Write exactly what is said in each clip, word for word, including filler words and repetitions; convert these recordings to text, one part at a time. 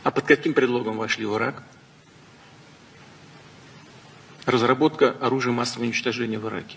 А под каким предлогом вошли в Ирак? Разработка оружия массового уничтожения в Ираке.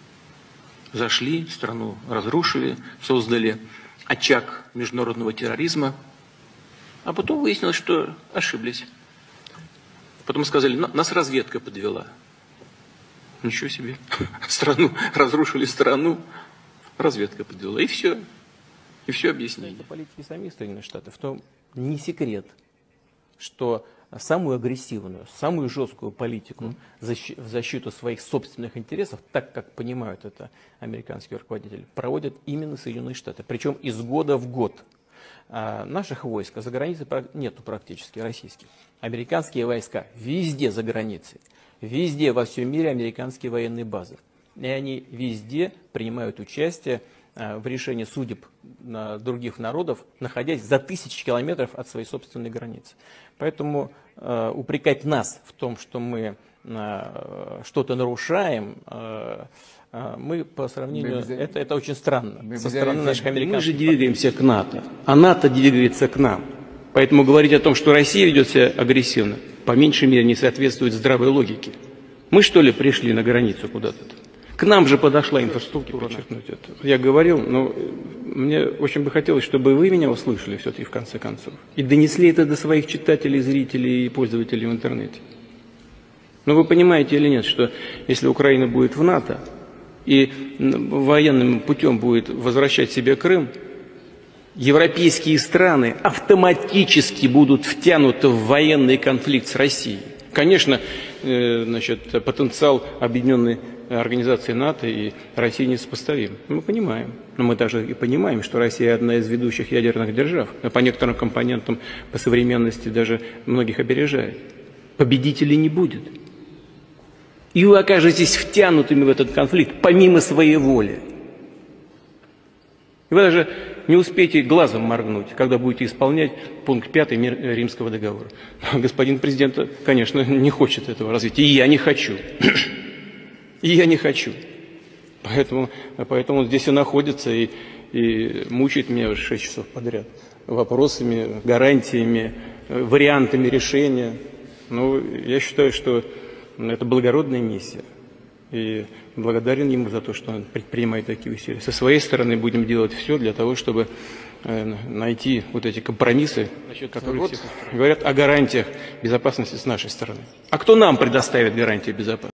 Зашли, страну разрушили, создали очаг международного терроризма, а потом выяснилось, что ошиблись. Потом сказали, нас разведка подвела. Ничего себе. Страну разрушили страну, разведка подвела. И все. И все объяснили. Это политики самих Соединенных Штатов. То не секрет, что самую агрессивную, самую жесткую политику в защиту своих собственных интересов, так как понимают это американские руководители, проводят именно Соединенные Штаты. Причем из года в год. А наших войск за границей нету практически, российских. Американские войска везде за границей. Везде во всем мире американские военные базы. И они везде принимают участие в решении судеб других народов, находясь за тысячи километров от своей собственной границы. Поэтому э, упрекать нас в том, что мы э, что-то нарушаем, э, э, мы по сравнению, мы, это, это очень странно мы, со стороны наших американцев. Мы же двигаемся к НАТО, а НАТО двигается к нам. Поэтому говорить о том, что Россия ведет себя агрессивно, по меньшей мере не соответствует здравой логике. Мы что ли пришли на границу куда-то? К нам же подошла инфраструктура. Я говорил, но мне очень бы хотелось, чтобы вы меня услышали все-таки в конце концов. И донесли это до своих читателей, зрителей и пользователей в интернете. Но вы понимаете или нет, что если Украина будет в НАТО и военным путем будет возвращать себе Крым, европейские страны автоматически будут втянуты в военный конфликт с Россией. Конечно, значит, потенциал объединенной организации НАТО и России несопоставим. Мы понимаем. Но мы даже и понимаем, что Россия одна из ведущих ядерных держав. По некоторым компонентам, по современности даже многих опережает. Победителей не будет. И вы окажетесь втянутыми в этот конфликт помимо своей воли. И вы даже не успеете глазом моргнуть, когда будете исполнять пункт пятый Римского договора. Господин президент, конечно, не хочет этого развития. И я не хочу. И я не хочу. Поэтому, поэтому здесь и находится, и, и мучает меня уже шесть часов подряд вопросами, гарантиями, вариантами решения. Ну, я считаю, что это благородная миссия. И благодарен ему за то, что он предпринимает такие усилия. Со своей стороны будем делать все для того, чтобы э, найти вот эти компромиссы, которые вот все говорят о гарантиях безопасности с нашей стороны. А кто нам предоставит гарантии безопасности?